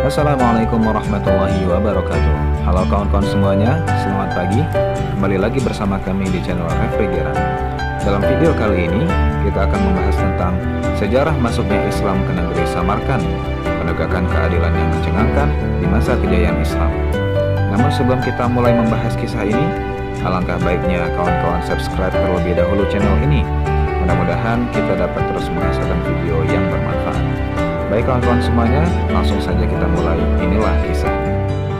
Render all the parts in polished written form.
Assalamualaikum warahmatullahi wabarakatuh. Halo kawan-kawan semuanya, selamat pagi. Kembali lagi bersama kami di channel Refrigeran. Dalam video kali ini, kita akan membahas tentang sejarah masuknya Islam ke negeri Samarkand, penegakan keadilan yang mencengangkan di masa kejayaan Islam. Namun sebelum kita mulai membahas kisah ini, alangkah baiknya kawan-kawan subscribe terlebih dahulu channel ini. Mudah-mudahan kita dapat terus menghasilkan video yang bermanfaat. Baik kawan-kawan semuanya, langsung saja kita mulai. Inilah kisahnya.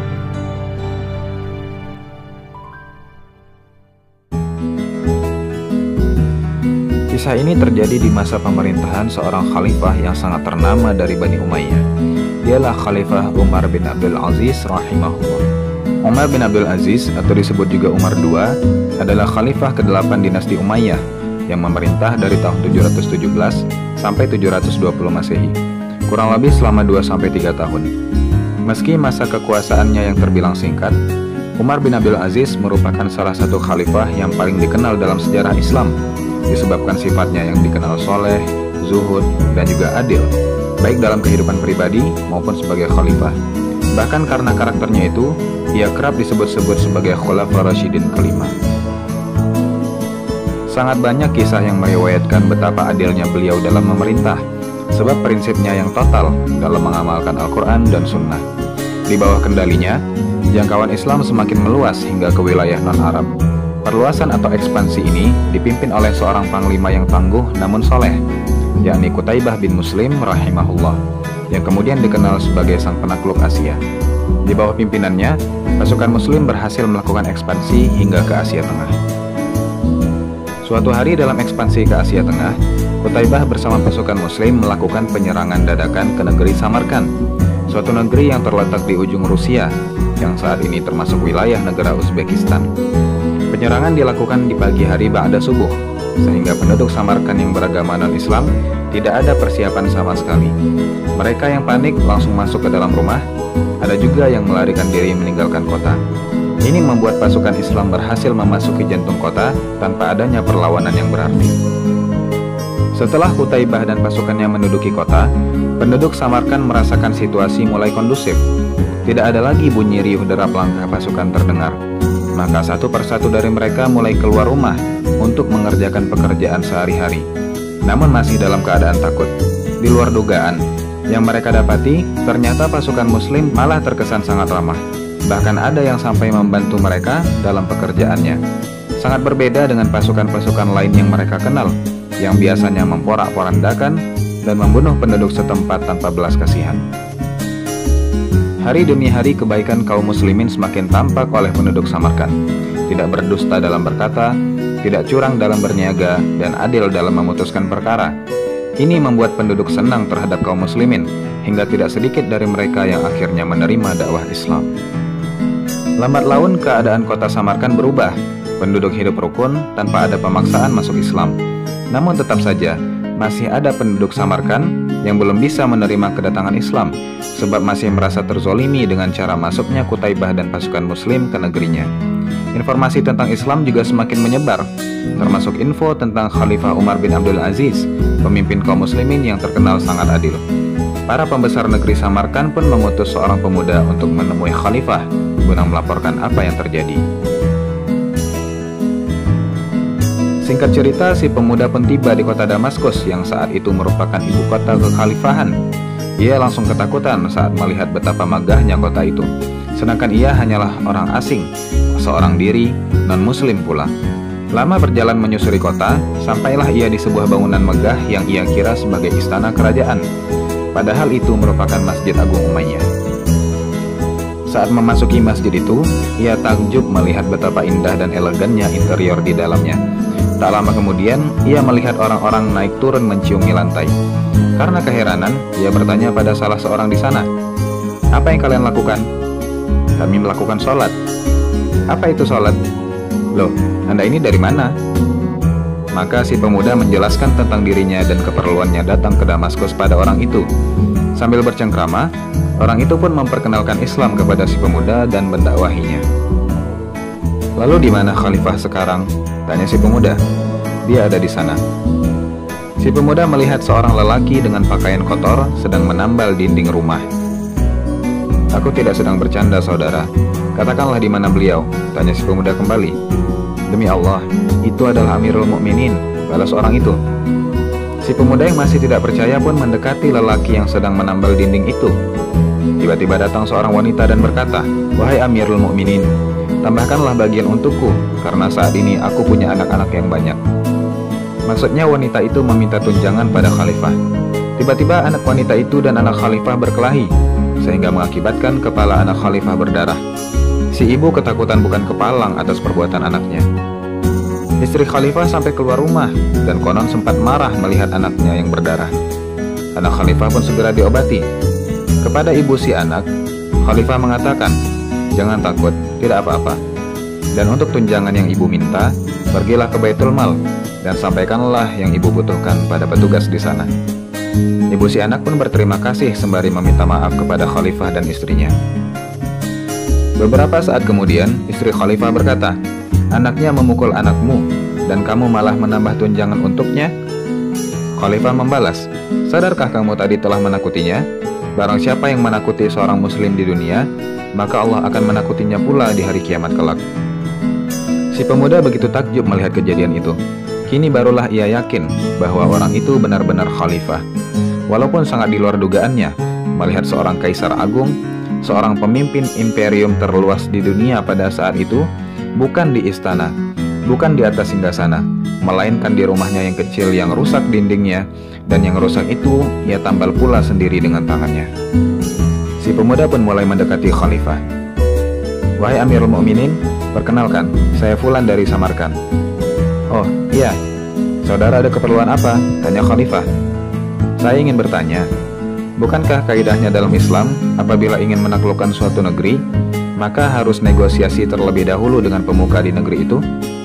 Kisah ini terjadi di masa pemerintahan seorang khalifah yang sangat ternama dari Bani Umayyah. Dialah Khalifah Umar bin Abdul Aziz rahimahullah. Umar bin Abdul Aziz atau disebut juga Umar II adalah khalifah ke-8 dinasti Umayyah yang memerintah dari tahun 717 sampai 720 Masehi. Kurang lebih selama 2-3 tahun. Meski masa kekuasaannya yang terbilang singkat, Umar bin Abdul Aziz merupakan salah satu khalifah yang paling dikenal dalam sejarah Islam, disebabkan sifatnya yang dikenal soleh, zuhud, dan juga adil, baik dalam kehidupan pribadi maupun sebagai khalifah. Bahkan karena karakternya itu, ia kerap disebut-sebut sebagai Khulafaur Rasyidin kelima. Sangat banyak kisah yang meriwayatkan betapa adilnya beliau dalam memerintah, sebab prinsipnya yang total dalam mengamalkan Al-Quran dan Sunnah. Di bawah kendalinya, jangkauan Islam semakin meluas hingga ke wilayah non-Arab. Perluasan atau ekspansi ini dipimpin oleh seorang panglima yang tangguh namun soleh, yakni Qutaibah bin Muslim rahimahullah, yang kemudian dikenal sebagai sang penakluk Asia. Di bawah pimpinannya, pasukan Muslim berhasil melakukan ekspansi hingga ke Asia Tengah. Suatu hari dalam ekspansi ke Asia Tengah, Qutaibah bersama pasukan Muslim melakukan penyerangan dadakan ke negeri Samarkand, suatu negeri yang terletak di ujung Rusia, yang saat ini termasuk wilayah negara Uzbekistan. Penyerangan dilakukan di pagi hari ba'da subuh, sehingga penduduk Samarkand yang beragama non-Islam tidak ada persiapan sama sekali. Mereka yang panik langsung masuk ke dalam rumah, ada juga yang melarikan diri meninggalkan kota. Ini membuat pasukan Islam berhasil memasuki jantung kota tanpa adanya perlawanan yang berarti. Setelah Qutaibah dan pasukannya menduduki kota, penduduk Samarkand merasakan situasi mulai kondusif. Tidak ada lagi bunyi riuh derap langkah pasukan terdengar. Maka satu persatu dari mereka mulai keluar rumah untuk mengerjakan pekerjaan sehari-hari. Namun masih dalam keadaan takut. Di luar dugaan, yang mereka dapati, ternyata pasukan Muslim malah terkesan sangat ramah. Bahkan ada yang sampai membantu mereka dalam pekerjaannya. Sangat berbeda dengan pasukan-pasukan lain yang mereka kenal, yang biasanya memporak-porandakan dan membunuh penduduk setempat tanpa belas kasihan. Hari demi hari kebaikan kaum muslimin semakin tampak oleh penduduk Samarkand. Tidak berdusta dalam berkata, tidak curang dalam berniaga, dan adil dalam memutuskan perkara. Ini membuat penduduk senang terhadap kaum muslimin, hingga tidak sedikit dari mereka yang akhirnya menerima dakwah Islam. Lambat laun keadaan kota Samarkand berubah. Penduduk hidup rukun tanpa ada pemaksaan masuk Islam. Namun tetap saja, masih ada penduduk Samarkand yang belum bisa menerima kedatangan Islam, sebab masih merasa terzolimi dengan cara masuknya Qutaibah dan pasukan Muslim ke negerinya. Informasi tentang Islam juga semakin menyebar, termasuk info tentang Khalifah Umar bin Abdul Aziz, pemimpin kaum muslimin yang terkenal sangat adil. Para pembesar negeri Samarkand pun mengutus seorang pemuda untuk menemui Khalifah, guna melaporkan apa yang terjadi. Singkat cerita, si pemuda pun tiba di kota Damaskus yang saat itu merupakan ibu kota kekhalifahan. Ia langsung ketakutan saat melihat betapa megahnya kota itu. Sedangkan ia hanyalah orang asing, seorang diri, non-muslim pula. Lama berjalan menyusuri kota, sampailah ia di sebuah bangunan megah yang ia kira sebagai istana kerajaan. Padahal itu merupakan Masjid Agung Umayyah. Saat memasuki masjid itu, ia takjub melihat betapa indah dan elegannya interior di dalamnya. Tak lama kemudian, ia melihat orang-orang naik turun menciumi lantai. Karena keheranan, ia bertanya pada salah seorang di sana, "Apa yang kalian lakukan?" "Kami melakukan sholat." "Apa itu sholat?" "Loh, Anda ini dari mana?" Maka si pemuda menjelaskan tentang dirinya dan keperluannya datang ke Damaskus pada orang itu. Sambil bercengkrama, orang itu pun memperkenalkan Islam kepada si pemuda dan mendakwahinya. "Lalu di mana Khalifah sekarang?" tanya si pemuda. "Dia ada di sana." Si pemuda melihat seorang lelaki dengan pakaian kotor sedang menambal dinding rumah. Aku tidak sedang bercanda, saudara. Katakanlah di mana beliau, tanya si pemuda kembali. Demi Allah, itu adalah Amirul Mukminin, balas orang itu. Si pemuda yang masih tidak percaya pun mendekati lelaki yang sedang menambal dinding itu. Tiba-tiba datang seorang wanita dan berkata, "Wahai Amirul Mukminin, tambahkanlah bagian untukku, karena saat ini aku punya anak-anak yang banyak." Maksudnya wanita itu meminta tunjangan pada khalifah. Tiba-tiba anak wanita itu dan anak khalifah berkelahi, sehingga mengakibatkan kepala anak khalifah berdarah. Si ibu ketakutan bukan kepalang atas perbuatan anaknya. Istri khalifah sampai keluar rumah, dan konon sempat marah melihat anaknya yang berdarah. Anak khalifah pun segera diobati. Kepada ibu si anak, khalifah mengatakan, "Jangan takut, tidak apa-apa. Dan untuk tunjangan yang ibu minta, pergilah ke Baitul Mal dan sampaikanlah yang ibu butuhkan pada petugas di sana." Ibu si anak pun berterima kasih sembari meminta maaf kepada khalifah dan istrinya. Beberapa saat kemudian, istri khalifah berkata, "Anaknya memukul anakmu, dan kamu malah menambah tunjangan untuknya?" Khalifah membalas, "Sadarkah kamu tadi telah menakutinya? Barang siapa yang menakuti seorang muslim di dunia, maka Allah akan menakutinya pula di hari kiamat kelak." Si pemuda begitu takjub melihat kejadian itu. Kini barulah ia yakin bahwa orang itu benar-benar khalifah. Walaupun sangat di luar dugaannya, melihat seorang kaisar agung, seorang pemimpin imperium terluas di dunia pada saat itu, bukan di istana, bukan di atas singgasana, melainkan di rumahnya yang kecil yang rusak dindingnya, dan yang rusak itu ia tambal pula sendiri dengan tangannya. Si pemuda pun mulai mendekati khalifah. "Wahai Amirul Mukminin, perkenalkan, saya Fulan dari Samarkand." "Oh, iya. Saudara ada keperluan apa?" tanya khalifah. "Saya ingin bertanya, bukankah kaidahnya dalam Islam apabila ingin menaklukkan suatu negeri, maka harus negosiasi terlebih dahulu dengan pemuka di negeri itu?"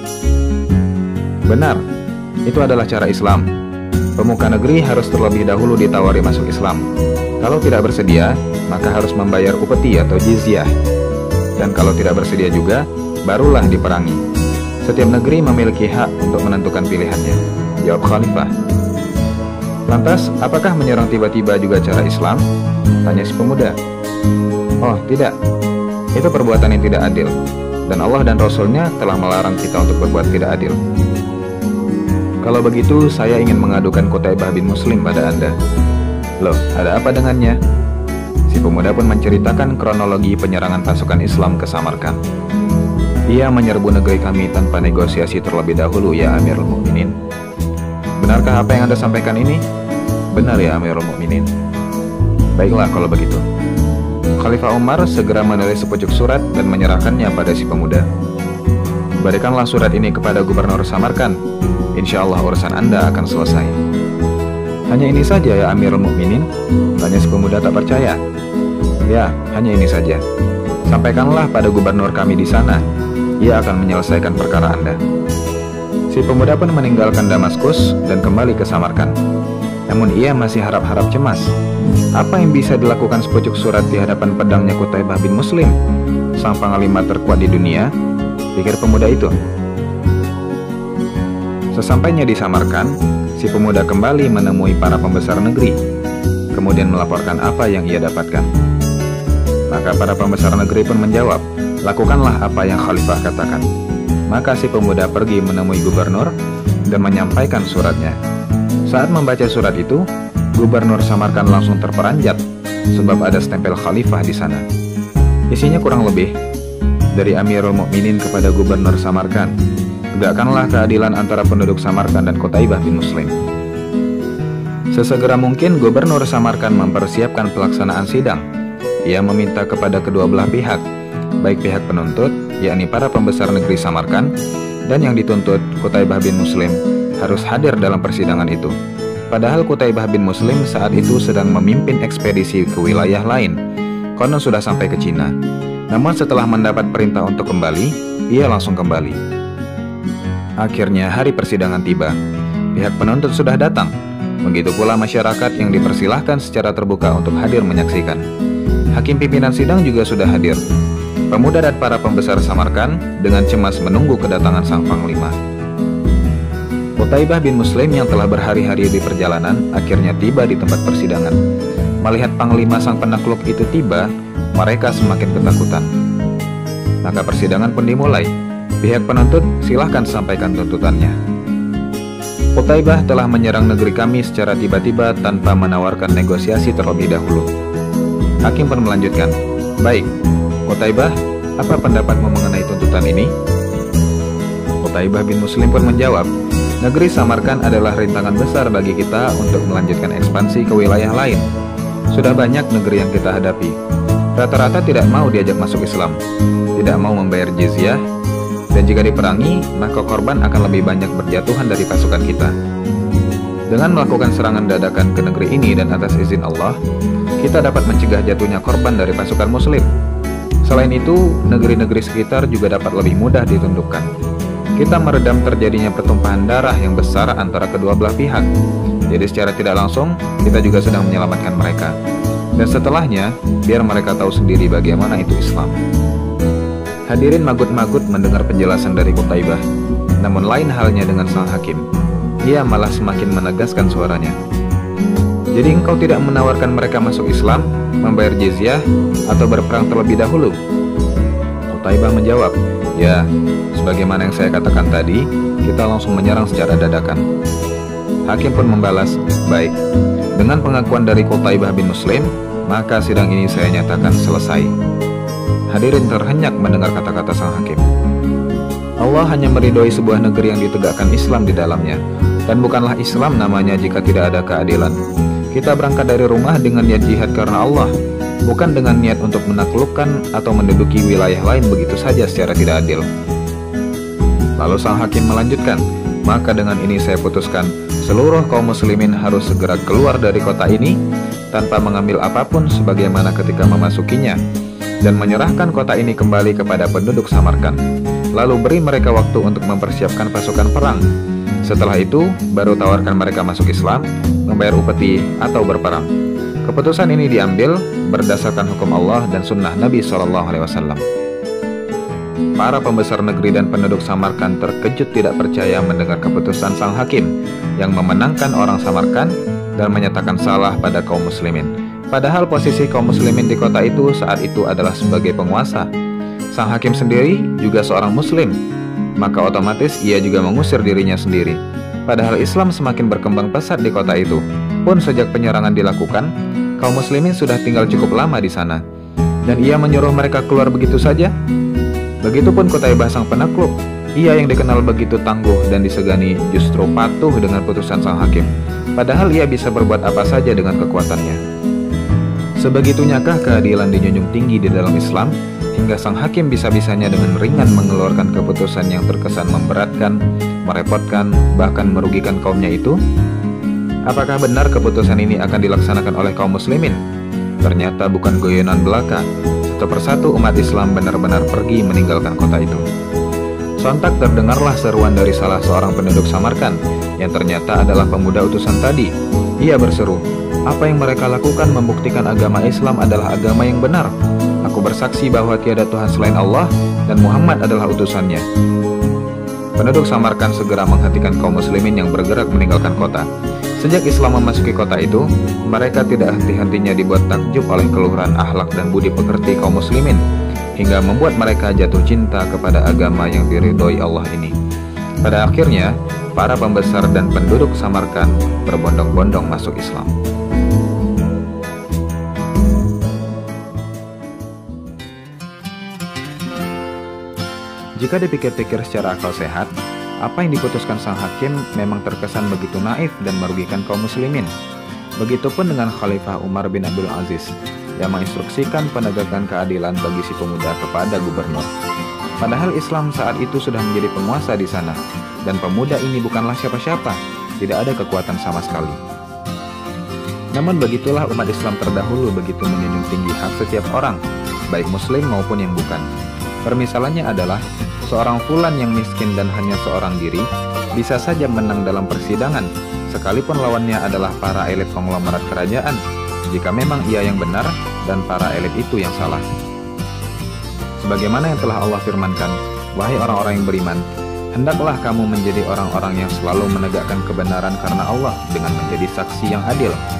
"Benar, itu adalah cara Islam. Pemuka negeri harus terlebih dahulu ditawari masuk Islam. Kalau tidak bersedia, maka harus membayar upeti atau jizyah. Dan kalau tidak bersedia juga, barulah diperangi. Setiap negeri memiliki hak untuk menentukan pilihannya," jawab khalifah. "Lantas, apakah menyerang tiba-tiba juga cara Islam?" tanya si pemuda. "Oh, tidak. Itu perbuatan yang tidak adil, dan Allah dan Rasul-Nya telah melarang kita untuk berbuat tidak adil." "Kalau begitu, saya ingin mengadukan Qutaibah bin Muslim pada Anda." "Loh, ada apa dengannya?" Si pemuda pun menceritakan kronologi penyerangan pasukan Islam ke Samarkand. "Ia menyerbu negeri kami tanpa negosiasi terlebih dahulu, ya Amirul Mukminin." "Benarkah apa yang Anda sampaikan ini?" "Benar ya Amirul Mukminin." "Baiklah kalau begitu." Khalifah Umar segera menulis sepucuk surat dan menyerahkannya pada si pemuda. "Berikanlah surat ini kepada Gubernur Samarkand. Insya Allah urusan Anda akan selesai." "Hanya ini saja ya Amirul Mukminin?" tanya si pemuda tak percaya. "Ya, hanya ini saja. Sampaikanlah pada gubernur kami di sana. Ia akan menyelesaikan perkara Anda." Si pemuda pun meninggalkan Damaskus dan kembali ke Samarkand. Namun ia masih harap-harap cemas. Apa yang bisa dilakukan sepucuk surat di hadapan pedangnya Qutaibah bin Muslim, sang panglima terkuat di dunia, pikir pemuda itu. Sesampainya di Samarkand, si pemuda kembali menemui para pembesar negeri, kemudian melaporkan apa yang ia dapatkan. Maka para pembesar negeri pun menjawab, "Lakukanlah apa yang khalifah katakan." Maka si pemuda pergi menemui gubernur dan menyampaikan suratnya. Saat membaca surat itu, Gubernur Samarkand langsung terperanjat sebab ada stempel khalifah di sana. Isinya kurang lebih, dari Amirul Mukminin kepada Gubernur Samarkand, tegakkanlah keadilan antara penduduk Samarkand dan Qutaibah bin Muslim. Sesegera mungkin Gubernur Samarkand mempersiapkan pelaksanaan sidang. Ia meminta kepada kedua belah pihak, baik pihak penuntut, yakni para pembesar negeri Samarkand, dan yang dituntut, Qutaibah bin Muslim, harus hadir dalam persidangan itu. Padahal Qutaibah bin Muslim saat itu sedang memimpin ekspedisi ke wilayah lain. Konon sudah sampai ke Cina. Namun setelah mendapat perintah untuk kembali, ia langsung kembali. Akhirnya hari persidangan tiba. Pihak penuntut sudah datang. Begitu pula masyarakat yang dipersilahkan secara terbuka untuk hadir menyaksikan. Hakim pimpinan sidang juga sudah hadir. Pemuda dan para pembesar Samarkand dengan cemas menunggu kedatangan sang panglima. Qutaibah bin Muslim yang telah berhari-hari di perjalanan akhirnya tiba di tempat persidangan. Melihat panglima sang penakluk itu tiba, mereka semakin ketakutan. Maka persidangan pun dimulai. Pihak penuntut silahkan sampaikan tuntutannya. Qutaibah telah menyerang negeri kami secara tiba-tiba tanpa menawarkan negosiasi terlebih dahulu. Hakim pun melanjutkan, baik, Qutaibah, apa pendapatmu mengenai tuntutan ini? Qutaibah bin Muslim pun menjawab, negeri Samarkand adalah rintangan besar bagi kita untuk melanjutkan ekspansi ke wilayah lain. Sudah banyak negeri yang kita hadapi. Rata-rata tidak mau diajak masuk Islam, tidak mau membayar jizyah, dan jika diperangi, maka korban akan lebih banyak berjatuhan dari pasukan kita. Dengan melakukan serangan dadakan ke negeri ini dan atas izin Allah, kita dapat mencegah jatuhnya korban dari pasukan muslim. Selain itu, negeri-negeri sekitar juga dapat lebih mudah ditundukkan. Kita meredam terjadinya pertumpahan darah yang besar antara kedua belah pihak. Jadi secara tidak langsung, kita juga sedang menyelamatkan mereka. Dan setelahnya, biar mereka tahu sendiri bagaimana itu Islam. Hadirin magut-magut mendengar penjelasan dari Qutaibah. Namun lain halnya dengan sang hakim. Ia malah semakin menegaskan suaranya. Jadi engkau tidak menawarkan mereka masuk Islam, membayar jizyah, atau berperang terlebih dahulu? Qutaibah menjawab, ya, sebagaimana yang saya katakan tadi, kita langsung menyerang secara dadakan. Hakim pun membalas, baik. Dengan pengakuan dari Qutaibah bin Muslim, maka sidang ini saya nyatakan selesai. Hadirin terhenyak mendengar kata-kata sang hakim. Allah hanya meridhoi sebuah negeri yang ditegakkan Islam di dalamnya, dan bukanlah Islam namanya jika tidak ada keadilan. Kita berangkat dari rumah dengan niat jihad karena Allah, bukan dengan niat untuk menaklukkan atau menduduki wilayah lain begitu saja secara tidak adil. Lalu sang hakim melanjutkan, maka dengan ini saya putuskan, seluruh kaum muslimin harus segera keluar dari kota ini tanpa mengambil apapun sebagaimana ketika memasukinya, dan menyerahkan kota ini kembali kepada penduduk Samarkand. Lalu beri mereka waktu untuk mempersiapkan pasukan perang. Setelah itu, baru tawarkan mereka masuk Islam, membayar upeti, atau berperang. Keputusan ini diambil berdasarkan hukum Allah dan sunnah Nabi SAW. Para pembesar negeri dan penduduk Samarkand terkejut tidak percaya mendengar keputusan sang hakim yang memenangkan orang Samarkand dan menyatakan salah pada kaum muslimin. Padahal posisi kaum muslimin di kota itu saat itu adalah sebagai penguasa. Sang hakim sendiri juga seorang muslim, maka otomatis ia juga mengusir dirinya sendiri. Padahal Islam semakin berkembang pesat di kota itu. Pun sejak penyerangan dilakukan, kaum muslimin sudah tinggal cukup lama di sana. Dan ia menyuruh mereka keluar begitu saja. Begitupun Qutaibah sang penakluk. Ia yang dikenal begitu tangguh dan disegani justru patuh dengan putusan sang hakim. Padahal ia bisa berbuat apa saja dengan kekuatannya. Sebegitunyakah keadilan dijunjung tinggi di dalam Islam, hingga sang hakim bisa-bisanya dengan ringan mengeluarkan keputusan yang terkesan memberatkan, merepotkan, bahkan merugikan kaumnya itu? Apakah benar keputusan ini akan dilaksanakan oleh kaum muslimin? Ternyata bukan guyonan belaka. Satu persatu umat Islam benar-benar pergi meninggalkan kota itu. Sontak terdengarlah seruan dari salah seorang penduduk Samarkand yang ternyata adalah pemuda utusan tadi. Ia berseru, apa yang mereka lakukan membuktikan agama Islam adalah agama yang benar. Aku bersaksi bahwa tiada Tuhan selain Allah dan Muhammad adalah utusannya. Penduduk Samarkand segera menghentikan kaum muslimin yang bergerak meninggalkan kota. Sejak Islam memasuki kota itu, mereka tidak henti-hentinya dibuat takjub oleh keluhuran akhlak dan budi pekerti kaum muslimin, hingga membuat mereka jatuh cinta kepada agama yang diridhoi Allah ini. Pada akhirnya, para pembesar dan penduduk Samarkand berbondong-bondong masuk Islam. Jika dipikir-pikir secara akal sehat, apa yang diputuskan sang hakim memang terkesan begitu naif dan merugikan kaum muslimin. Begitupun dengan Khalifah Umar bin Abdul Aziz yang menginstruksikan penegakan keadilan bagi si pemuda kepada gubernur. Padahal Islam saat itu sudah menjadi penguasa di sana, dan pemuda ini bukanlah siapa-siapa, tidak ada kekuatan sama sekali. Namun begitulah umat Islam terdahulu begitu menjunjung tinggi hak setiap orang, baik muslim maupun yang bukan. Permisalannya adalah seorang fulan yang miskin dan hanya seorang diri bisa saja menang dalam persidangan, sekalipun lawannya adalah para elit konglomerat kerajaan, jika memang ia yang benar dan para elit itu yang salah. Sebagaimana yang telah Allah firmankan, wahai orang-orang yang beriman, hendaklah kamu menjadi orang-orang yang selalu menegakkan kebenaran karena Allah dengan menjadi saksi yang adil.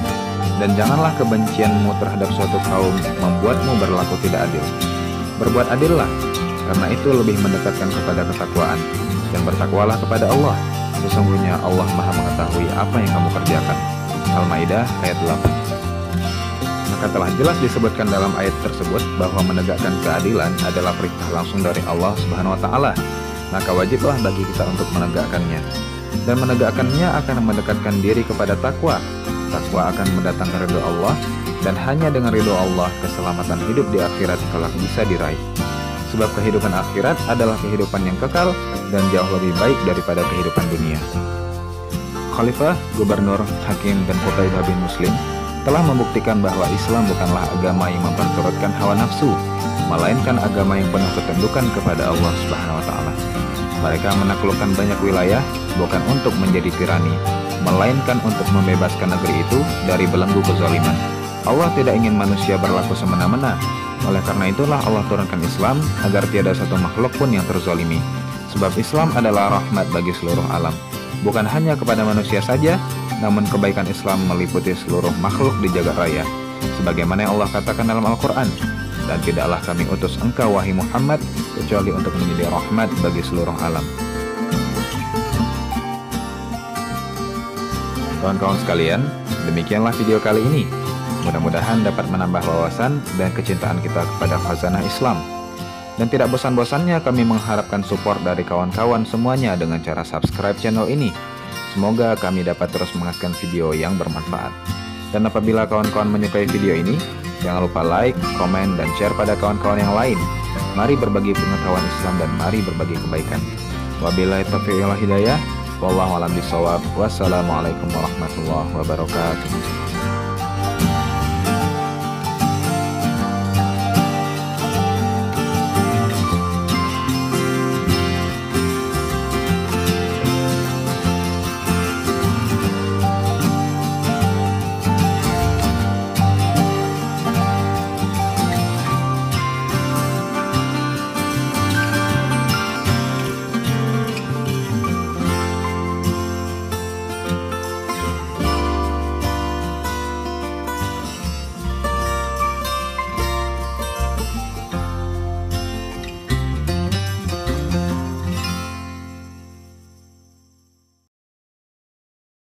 Dan janganlah kebencianmu terhadap suatu kaum membuatmu berlaku tidak adil. Berbuat adillah, karena itu lebih mendekatkan kepada ketakwaan. Dan bertakwalah kepada Allah. Sesungguhnya Allah Maha mengetahui apa yang kamu kerjakan. Al-Maidah ayat 8. Maka telah jelas disebutkan dalam ayat tersebut bahwa menegakkan keadilan adalah perintah langsung dari Allah Subhanahu wa taala. Maka wajiblah bagi kita untuk menegakkannya. Dan menegakkannya akan mendekatkan diri kepada takwa. Takwa akan mendatangkan ridho Allah, dan hanya dengan ridho Allah keselamatan hidup di akhirat kelak bisa diraih. Sebab kehidupan akhirat adalah kehidupan yang kekal dan jauh lebih baik daripada kehidupan dunia. Khalifah, Gubernur, Hakim, dan Qutaibah bin Muslim telah membuktikan bahwa Islam bukanlah agama yang memperturutkan hawa nafsu, melainkan agama yang penuh ketundukan kepada Allah Subhanahu wa taala. Mereka menaklukkan banyak wilayah bukan untuk menjadi tirani, melainkan untuk membebaskan negeri itu dari belenggu kezaliman. Allah tidak ingin manusia berlaku semena-mena. Oleh karena itulah Allah turunkan Islam agar tiada satu makhluk pun yang terzalimi. Sebab Islam adalah rahmat bagi seluruh alam, bukan hanya kepada manusia saja, namun kebaikan Islam meliputi seluruh makhluk di jagat raya. Sebagaimana yang Allah katakan dalam Al-Quran, dan tidaklah kami utus engkau wahai Muhammad kecuali untuk menjadi rahmat bagi seluruh alam. Kawan-kawan sekalian, demikianlah video kali ini. Mudah-mudahan dapat menambah wawasan dan kecintaan kita kepada khazanah Islam. Dan tidak bosan-bosannya kami mengharapkan support dari kawan-kawan semuanya dengan cara subscribe channel ini. Semoga kami dapat terus menghasilkan video yang bermanfaat. Dan apabila kawan-kawan menyukai video ini, jangan lupa like, komen, dan share pada kawan-kawan yang lain. Mari berbagi pengetahuan Islam dan mari berbagi kebaikan. Wabillahi taufiq wal hidayah. Wallahu a'lam bishawab. Wassalamualaikum warahmatullahi wabarakatuh.